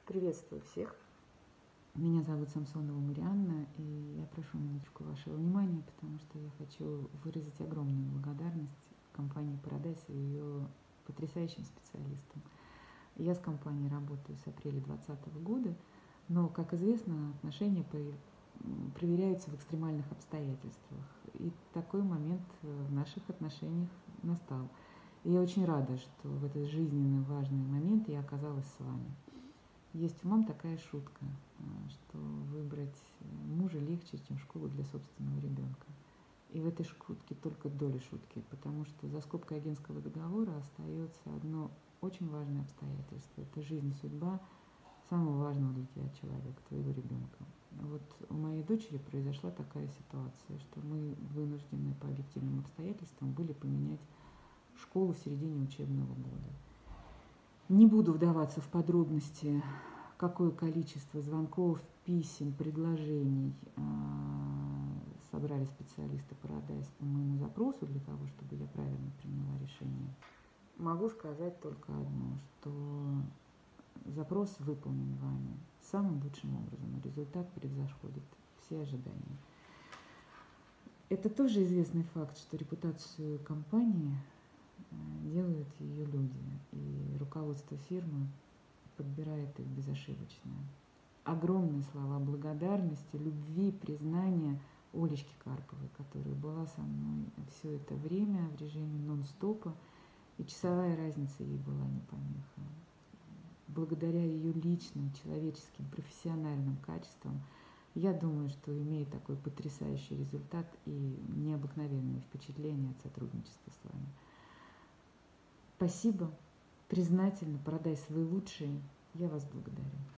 Приветствую всех. Меня зовут Самсонова Марианна, и я прошу минуточку вашего внимания, потому что я хочу выразить огромную благодарность компании Paradise и ее потрясающим специалистам. Я с компанией работаю с апреля 2020 года, но, как известно, отношения проверяются в экстремальных обстоятельствах. И такой момент в наших отношениях настал. И я очень рада, что в этот жизненно важный момент я оказалась с вами. Есть у мам такая шутка, что выбрать мужа легче, чем школу для собственного ребенка. И в этой шутке только доля шутки, потому что за скобкой агентского договора остается одно очень важное обстоятельство. Это жизнь, судьба самого важного для тебя человека, твоего ребенка. Вот у моей дочери произошла такая ситуация, что мы вынуждены по объективным обстоятельствам были поменять школу в середине учебного года. Не буду вдаваться в подробности, какое количество звонков, писем, предложений собрали специалисты Paradise по моему запросу для того, чтобы я правильно приняла решение. Могу сказать только одно, что запрос выполнен вами самым лучшим образом, результат превзходит все ожидания. Это тоже известный факт, что репутацию компании делают ее люди, и руководство фирмы подбирает их безошибочно. Огромные слова благодарности, любви, признания Олечке Карповой, которая была со мной все это время в режиме нон-стопа, и часовая разница ей была не помеха. Благодаря ее личным, человеческим, профессиональным качествам, я думаю, что имеет такой потрясающий результат и необыкновенные впечатления от сотрудничества с вами. Спасибо, признательно, продай свои лучшие. Я вас благодарю.